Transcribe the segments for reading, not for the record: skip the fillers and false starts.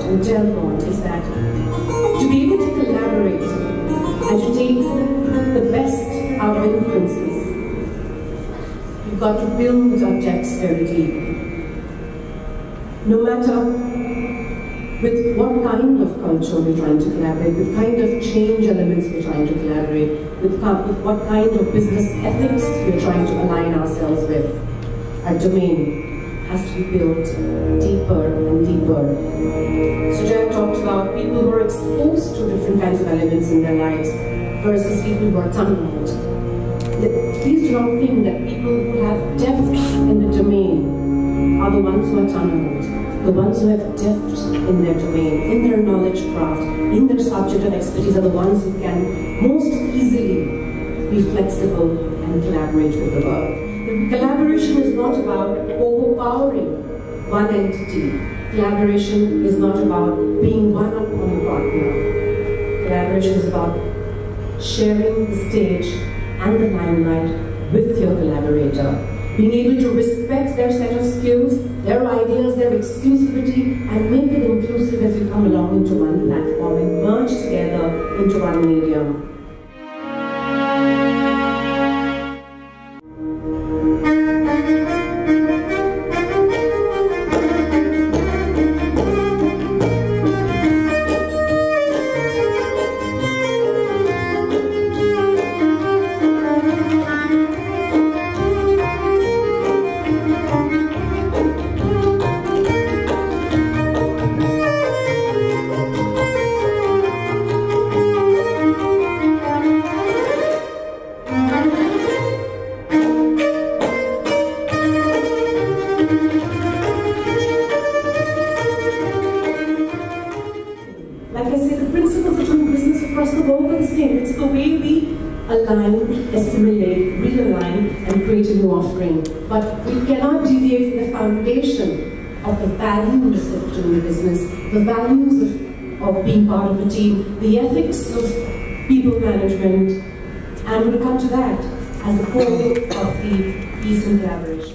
and delve on is that to be able to collaborate and to take the best out of influences, you've got to build our depths very deep. No matter with what kind of culture we're trying to collaborate, with kind of change elements we're trying to collaborate, with what kind of business ethics we're trying to align ourselves with, our domain has to be built deeper and deeper. So Jack talked about people who are exposed to different kinds of elements in their lives versus people who are tunneled. Please do not think that people who have depth in the domain are the ones who are tunneled. The ones who have depth in their domain, in their knowledge craft, in their subject of expertise are the ones who can most easily be flexible and collaborate with the world. Collaboration is not about overpowering one entity. Collaboration is not about being one upon a partner. Collaboration is about sharing the stage and the limelight with your collaborator. Being able to respect their set of skills, their ideas, their exclusivity, and make it inclusive as you come along into one platform and merge together into one medium. Like I say, the principles of doing business across the world are the same. It's the way we align, assimilate, realign, and create a new offering. But we cannot deviate from the foundation of the values of doing business, the values of being part of a team, the ethics of people management, and we'll come to that as the core of the peace and collaboration.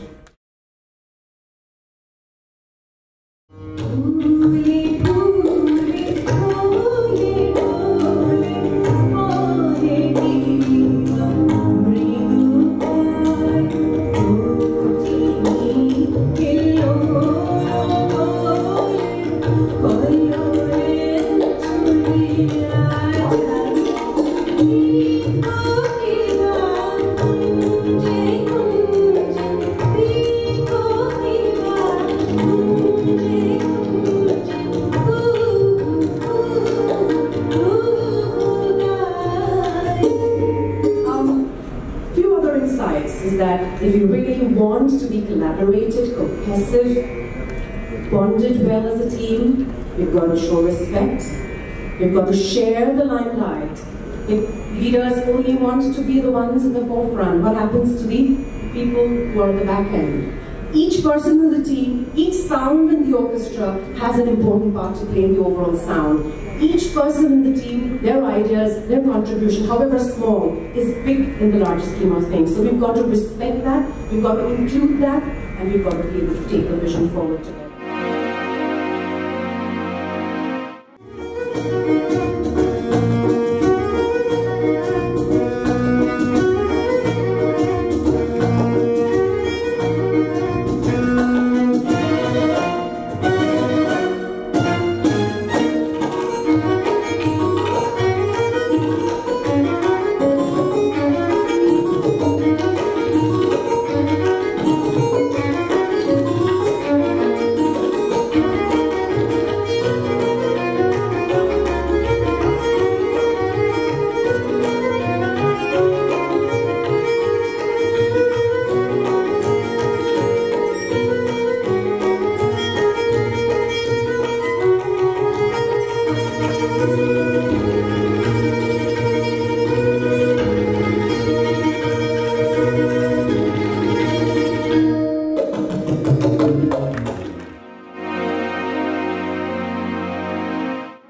Is that if you really want to be collaborated, cohesive, bonded well as a team, you've got to show respect, you've got to share the limelight. If leaders only want to be the ones in the forefront, what happens to the people who are at the back end? Each person in the team, each sound in the orchestra has an important part to play in the overall sound. Each person in the team, their ideas, their contribution, however small, is big in the larger scheme of things. So we've got to respect that, we've got to include that, and we've got to be able to take the vision forward together.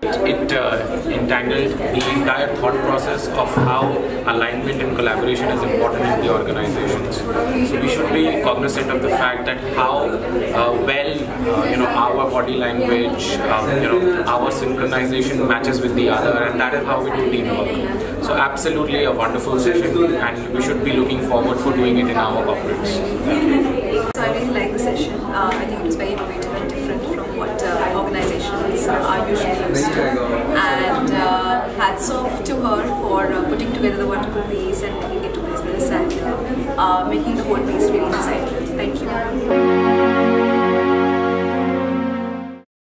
It entangled the entire thought process of how alignment and collaboration is important in the organizations. So we should be cognizant of the fact that how our body language, our synchronization matches with the other, and that is how we do teamwork. So absolutely a wonderful session, and we should be looking forward for doing it in our corporates. So I really like the session. I think it was very innovative and different from what organizations are usually used to. And hats off to her for putting together the wonderful piece and making it to business and making the whole piece really insightful. Thank you.